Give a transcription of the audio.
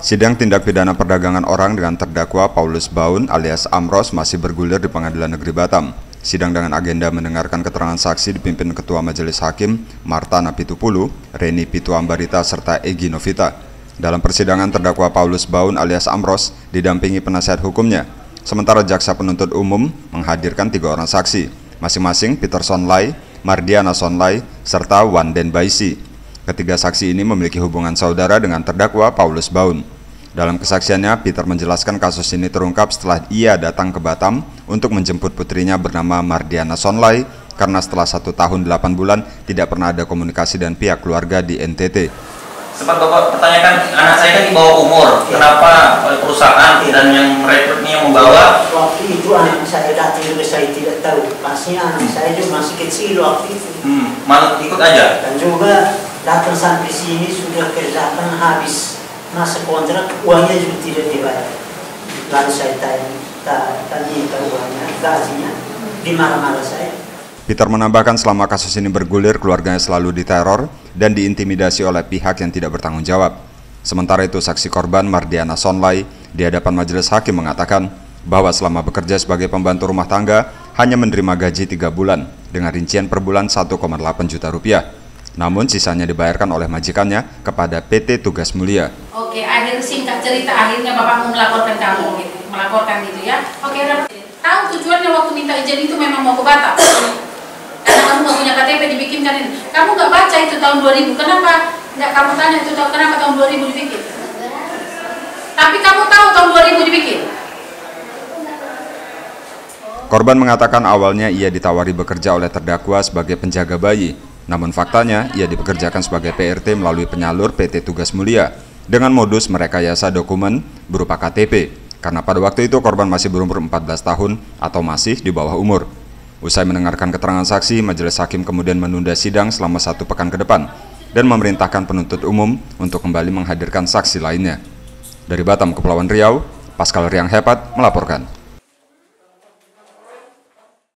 Sidang tindak pidana perdagangan orang dengan terdakwa Paulus Baun alias Amros masih bergulir di Pengadilan Negeri Batam. Sidang dengan agenda mendengarkan keterangan saksi dipimpin Ketua Majelis Hakim Marta Napitupulu, Reni Pitu Ambarita, serta Egy Novita. Dalam persidangan terdakwa Paulus Baun alias Amros didampingi penasihat hukumnya. Sementara jaksa penuntut umum menghadirkan 3 orang saksi, masing-masing Peter Sonlai, Mardiana Sonlai, serta Wanden Baisi. Ketiga saksi ini memiliki hubungan saudara dengan terdakwa Paulus Baun. Dalam kesaksiannya, Peter menjelaskan kasus ini terungkap setelah ia datang ke Batam untuk menjemput putrinya bernama Mardiana Sonlai karena setelah 1 tahun 8 bulan tidak pernah ada komunikasi dan pihak keluarga di NTT. Sempat Bapak pertanyakan, anak saya kan di bawah umur, kenapa perusahaan dan yang merekrutnya yang membawa? Waktu itu anak saya datang juga saya tidak tahu, pastinya anak saya juga masih kecil waktu itu. Malah ikut aja? Dan juga datang sampai sini sudah kerjakan habis masa kontrak, uangnya juga tidak dibayar. Lalu saya tanya uangnya, gajinya, dimarah-marah saya. Peter menambahkan selama kasus ini bergulir, keluarganya selalu diteror dan diintimidasi oleh pihak yang tidak bertanggung jawab. Sementara itu, saksi korban Mardiana Sonlai di hadapan majelis hakim mengatakan bahwa selama bekerja sebagai pembantu rumah tangga hanya menerima gaji 3 bulan dengan rincian per bulan 1,8 juta rupiah. Namun sisanya dibayarkan oleh majikannya kepada PT Tugas Mulia. Oke, akhir singkat cerita akhirnya Bapak mau melaporkan kamu, melaporkan gitu ya. Oke, tahu tujuannya waktu minta izin itu memang mau ke Batam. Karena kamu nggak punya KTP dibikinkan ini. Kamu nggak baca itu tahun 2000, kenapa nggak kamu tanya itu kenapa tahun 2000 dibikin? Tapi kamu tahu tahun 2000 dibikin. Korban mengatakan awalnya ia ditawari bekerja oleh terdakwa sebagai penjaga bayi. Namun faktanya, ia dipekerjakan sebagai PRT melalui penyalur PT Tugas Mulia dengan modus merekayasa dokumen berupa KTP, karena pada waktu itu korban masih berumur 14 tahun atau masih di bawah umur. Usai mendengarkan keterangan saksi, majelis hakim kemudian menunda sidang selama 1 pekan ke depan dan memerintahkan penuntut umum untuk kembali menghadirkan saksi lainnya. Dari Batam, Kepulauan Riau, Pascal Riang Hepat melaporkan.